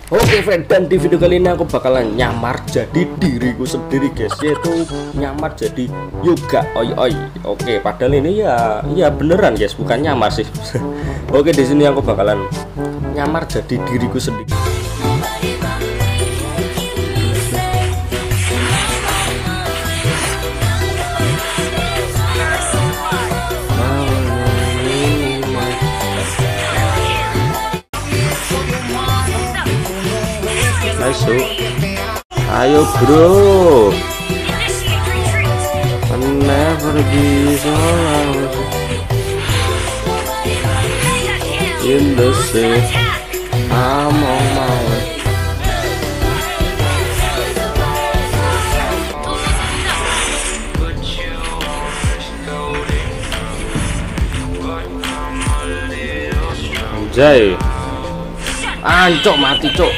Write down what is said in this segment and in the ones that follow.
Oke friend, dan di video kali ini aku bakalan nyamar jadi diriku sendiri guys, yaitu nyamar jadi Yoga Oi Oi. Oke, padahal ini ya beneran guys, bukan nyamar sih. Oke, di sini aku bakalan nyamar jadi diriku sendiri. Masuk, ayo bro, never be so loud in the sea, I'm on my way. Anjay, ancok mati cok.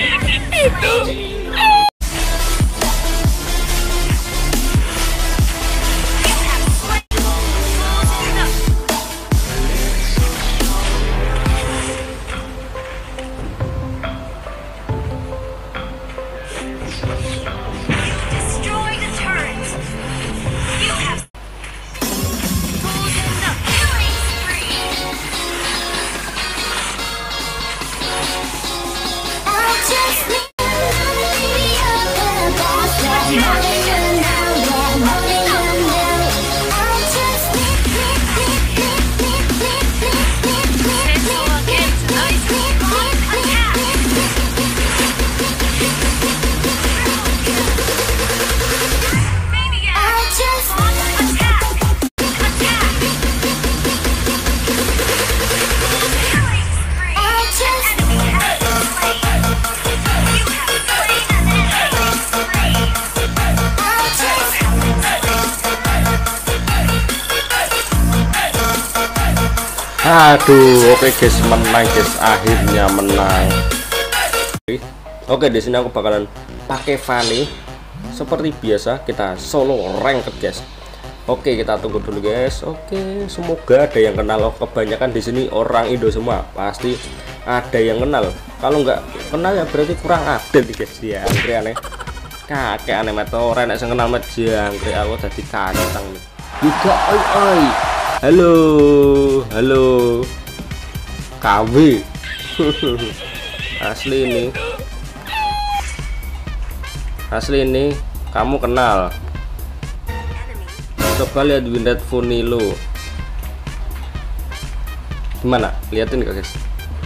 Aduh, oke guys, menang guys, akhirnya menang. Oke, di sini aku bakalan pakai Fanny. Seperti biasa, kita solo ranked guys. Oke, kita tunggu dulu guys. Oke, semoga ada yang kenal. Kebanyakan di sini orang Indo semua, pasti ada yang kenal. Kalau nggak kenal ya berarti kurang update guys. Ya, aneh. Kakek aneh meteor, enak sing kenal met jangkrik, aku tadi kacang nih. Juga oi oi. Halo KW. asli ini kamu kenal. Coba lihat Windet Funilo gimana, liatin gak guys?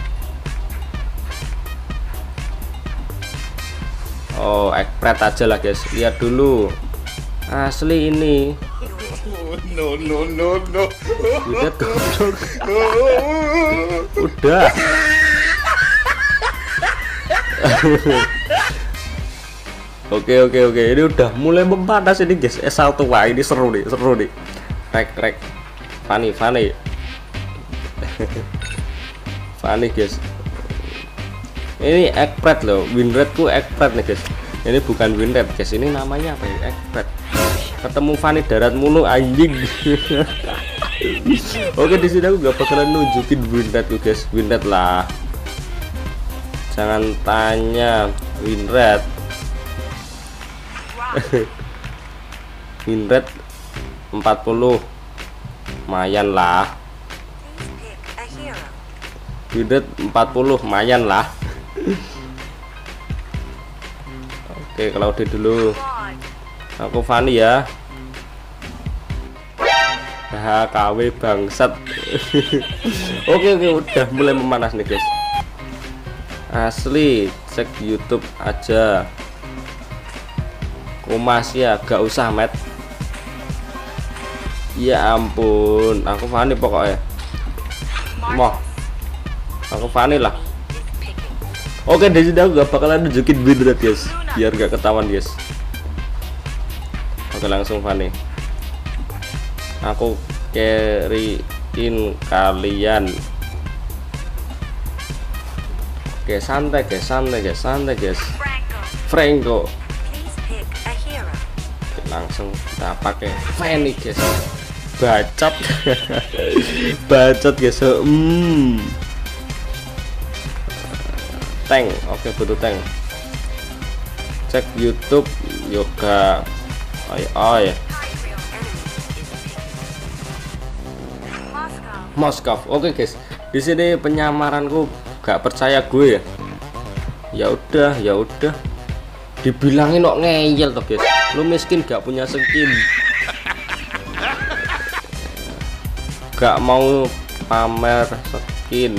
Oh, ekpret aja lah guys, lihat dulu asli ini. No. Udah goblok. Udah. Oke. Ini udah mulai memanas ini guys. S1 wah ini seru nih. Rek. Fanny. Fanny guys. Ini ekpret loh. Winredku ekpret nih guys. Ini bukan Winred guys. Ini namanya apa ya? Ekpret. Ketemu Fanny darat mulu anjing. Oke, di sini aku gak bakalan nunjukin Winred tuh guys. Winred lah, jangan tanya Winred. Winred 40 lumayan lah. Winred 40 lumayan lah. Oke, kalau udah dulu aku Fanny ya. KW bangsat. Oke, udah mulai memanas nih guys. Asli, cek YouTube aja. Komas ya, gak usah met. Ya ampun, aku Fanny pokoknya. Aku Fanny lah. Oke, di sini aku gak bakalan nunjukin Winred guys, biar gak ketahuan guys. Oke, langsung Fanny. Aku carryin kalian. Oke, santai guys. Franco. Oke, langsung kita pakai Fanny guys. Bacot. tank. Oke, butuh tank. Cek YouTube yoga. Ay. Moskov. Oke guys, di sini penyamaranku gak percaya gue ya. Ya udah. Dibilangin kok ngeyel toh guys. Lu miskin gak punya skin. Gak mau pamer skin.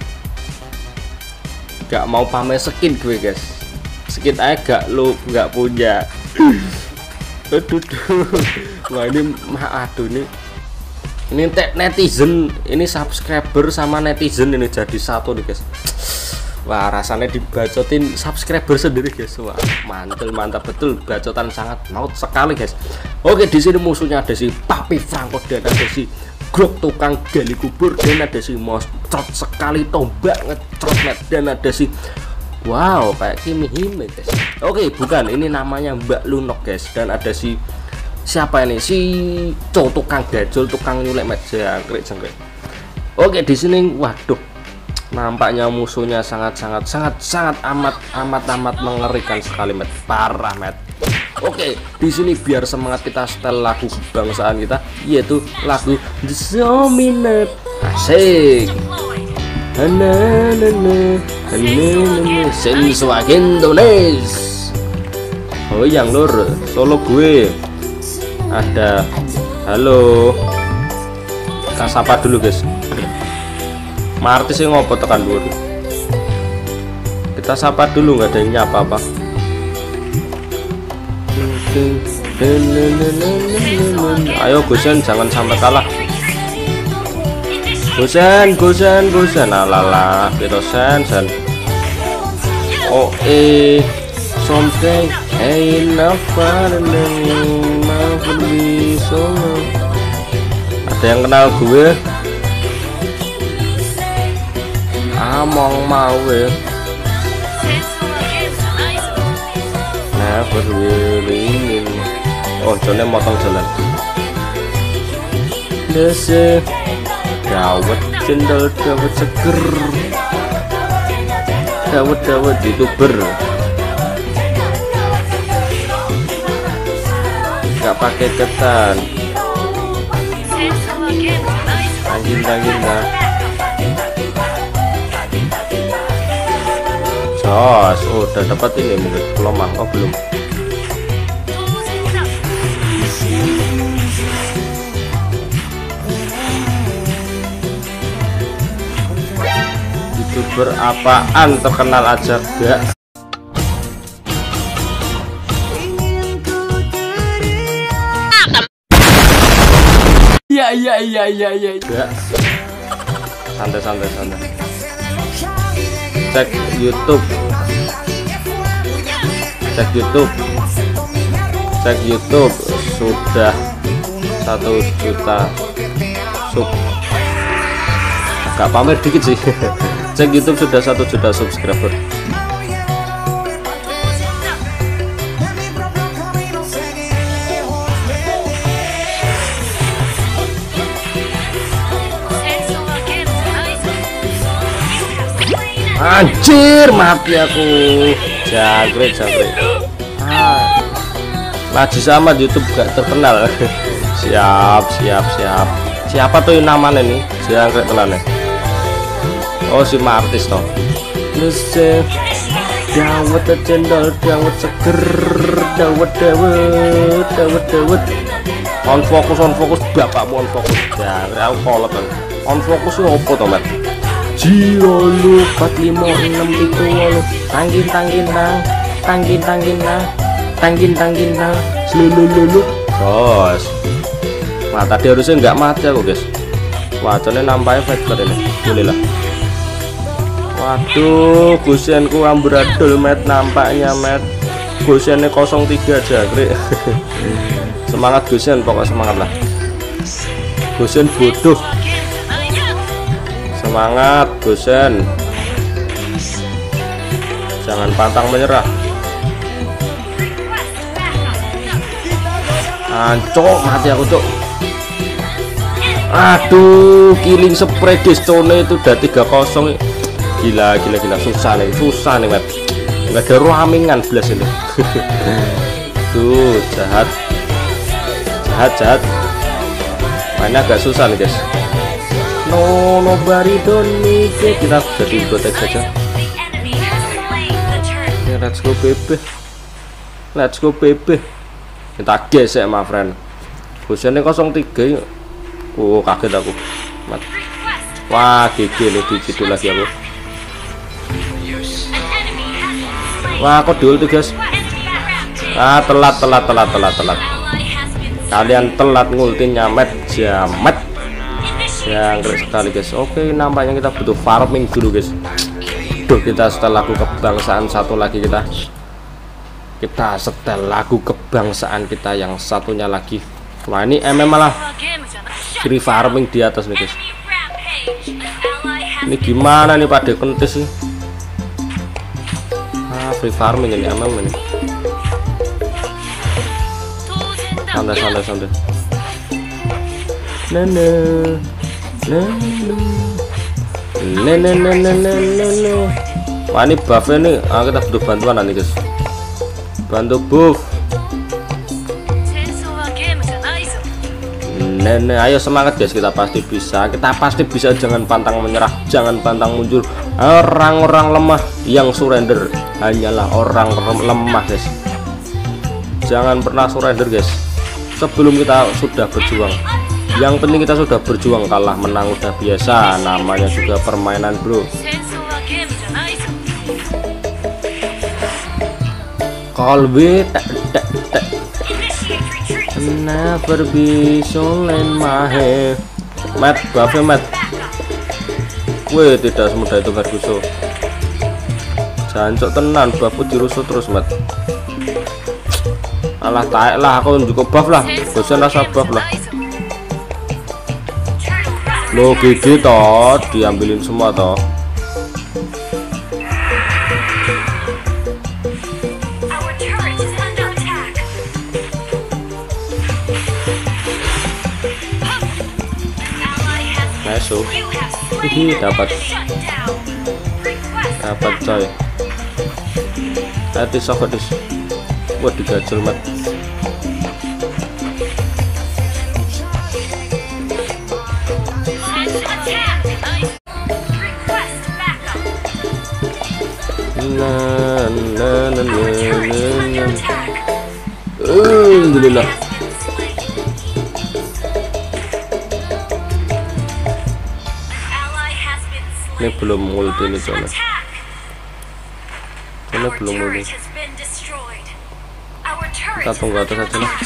Gak mau pamer skin gue guys. Skin aja gak punya. Aduh. Wah ini aduh ini netizen, ini subscriber sama netizen ini jadi satu nih guys. Wah rasanya dibacotin subscriber sendiri guys. Wah mantap betul, bacotan sangat maut sekali guys. Oke, di sini musuhnya ada si Papi Franco dan ada si Grok tukang gali kubur dan ada si Mocot sekali tombak ngecrot net dan ada si wow kayak Kimi Hime guys. Oke bukan, ini namanya Mbak Lunok guys dan ada si siapa ini si tukang gajol tukang nyulek meja jangkrik. Oke di sini waduh nampaknya musuhnya sangat amat mengerikan sekali met, parah met. Oke di sini biar semangat kita setel lagu kebangsaan kita yaitu lagu The Dominant. Asik. Sensuagen Indonesia. Oh yang lur solo gue ada. Halo, kita sapa dulu guys. Martis sih ngopo tekan dulu. Kita sapa dulu, nggak ada yang nyapa apa. Ayo Gusen jangan sampai kalah. Gusen alala sen. Oh something ain't ada yang kenal gue? Among mau never willing. Oh jone motong jalan. Dese dawet cendol dawet seger. Dawet youtuber. Gak pakai ketan. Anjing dah. Jos, udah dapat ini mungkin belum oh belum. YouTuber apaan terkenal aja gak? Iya. Santai. Cek YouTube sudah 1 juta sub. Agak pamer dikit sih. Cek YouTube sudah 1 juta subscriber. Anjir mati aku. Jangkrik. Lagi sama YouTube gak terkenal. Siap. Siapa tuh yang namanya nih? Jangkrik tenan. Oh si Martis toh. Dawet cendol dawet seger dawet. On fokus bapakmu on fokus. Jangkrik aku kolot. On fokus itu apa toh Mat? Jiolu 456 itu walu tanggin selulu bos. Nah tadi harusnya nggak mati aku guys. Wacanya nampaknya fighter ini boleh lah. Waduh gusenku amburadul met nampaknya met. Gusennya 03 jangkrik. Semangat gusen pokoknya semangat lah. Gusen bodoh. Semangat Gusen, jangan pantang menyerah. Ancok mati aku cok. Aduh killing spray Destone itu udah 3-0. Gila, susah nih Mat. Nggak ada ruamingan belas ini. Tuh, jahat. Mainnya agak susah nih guys. Nobody don't need it. Kita jadi botek saja. Let's go baby. Kita gesek my friend. Khususnya 03. Oh, kaget aku. Mat. Wah, GG nih di lagi aku. Wah, kok duel tuh guys. Telat. Kalian telat ngultinya jamet. Yang keren sekali guys. Oke, nampaknya kita butuh farming dulu guys. Duh, kita setel lagu kebangsaan satu lagi kita setel lagu kebangsaan kita yang satunya lagi. Wah, ini MM malah free farming di atas nih guys. Ini gimana nih pada kontes sih? Free farming ini MM ini. Santai. Wah, ini buffnya nih, kita butuh bantuan nanti guys. Bantu buff. Ayo semangat guys, kita pasti bisa. Jangan pantang menyerah, jangan pantang muncul. Orang-orang lemah yang surrender hanyalah orang lemah guys. Jangan pernah surrender guys. Sebelum kita sudah berjuang, yang penting kita sudah berjuang. Kalah menang udah biasa, namanya juga permainan bro. Kolbe tak never be so in my head. Mat, buffnya mat. Wih, tidak semudah itu Garguso. Jancok tenan, buffku dirusuh terus mat. Alah taek lah, aku cukup buff lah. Bosan rasa buff lah. Lo GG toh, diambilin semua toh. Masuk. Dapat coy. Hati sokotis. Wah, digajel mat. Alhamdulillah. Ini belum multi nih soalnya. Ini belum multi. Kita tunggu atas aja lah.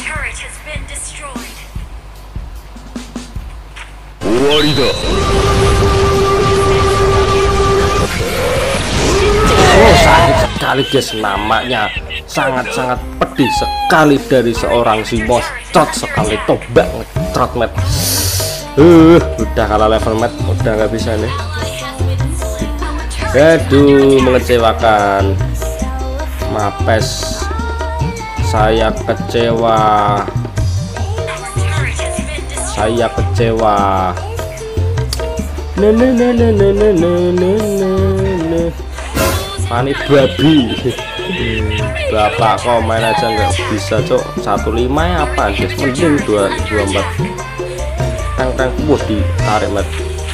Oh, sakit sekali guys, namanya sangat-sangat pedih sekali dari seorang si mocot sekali tombak ngetrot mat. Udah kalah level mat, udah nggak bisa nih. Aduh, mengecewakan. Mapes, saya kecewa. Panik babi. Bapak kok main aja nggak bisa cok. 15 ya apa guys, mending 224. Tang ditarik mat.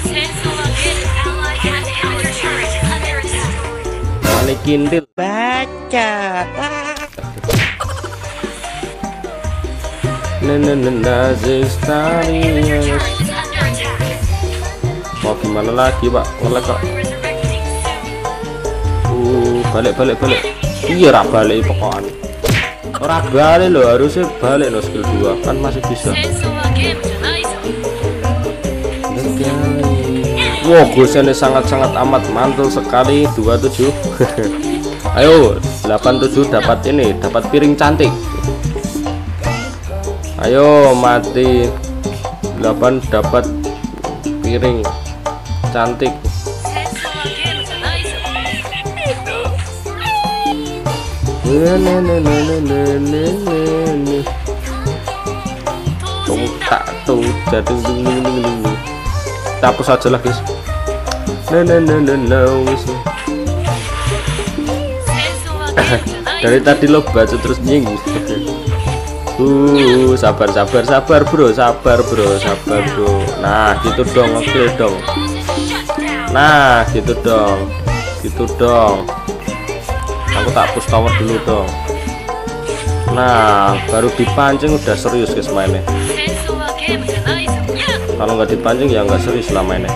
Panik kindil baca. Mau gimana lagi pak, ngelek kok. Balik. Iya, balik pokoknya. Ora balik loh, harusnya balik loh skill 2 kan masih bisa. Wow, gosennya sangat-sangat amat mantul sekali. 27. Ayo 87 dapat ini, dapat piring cantik. Ayo mati. 8 dapat piring cantik. Kita hapus aja lah guys. no. Dari tadi lo baca terus nying. Sabar bro. Nah gitu dong, oke dong. Nah gitu dong. Aku tak push tower dulu dong. Nah baru dipancing udah serius guys mainnya. Kalau nggak dipancing ya nggak serius lah mainnya.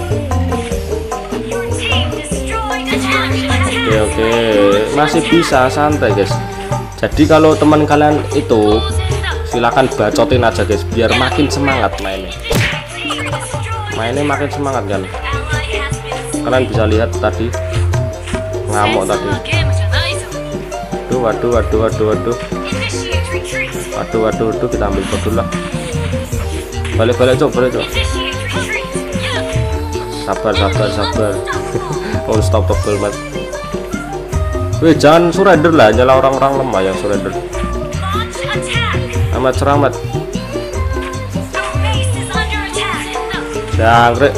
Oke, masih bisa santai guys. Jadi kalau teman kalian itu silakan bacotin aja guys, biar makin semangat mainnya makin semangat kan. Kalian bisa lihat tadi ngamuk tadi. Waduh, kita ambil bot dulu lah. Balik cok. Sabar. Unstoppable mat. Wih, jangan surrender lah, nyala orang-orang lemah yang surrender. Amat serang mat. Jangkrik.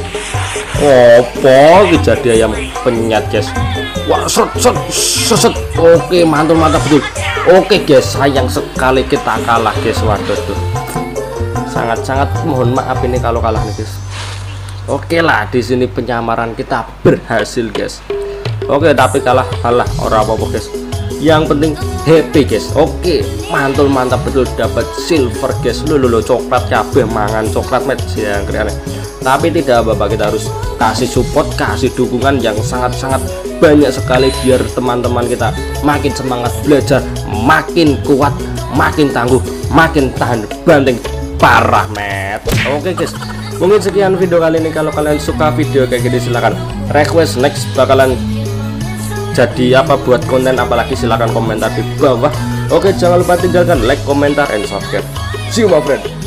Opo jadi ayam penyat guys. Wah, set. Oke, mantap betul. Oke guys, sayang sekali kita kalah guys. Waduh tuh. Sangat mohon maaf ini kalau kalah nih guys. Oke lah, di sini penyamaran kita berhasil guys. Oke, tapi kalah orang apa-apa guys. Yang penting happy guys. Oke, mantap betul dapat silver guys. Lo coklat kabeh mangan coklat met yang keren. Tapi tidak apa-apa, kita harus kasih support, kasih dukungan yang sangat banyak sekali biar teman-teman kita makin semangat belajar, makin kuat, makin tangguh, makin tahan banting parah met. Oke guys, mungkin sekian video kali ini. Kalau kalian suka video kayak gini silahkan request next bakalan jadi apa buat konten apalagi, silahkan komentar di bawah. Oke, jangan lupa tinggalkan like, komentar, and subscribe. See you my friend.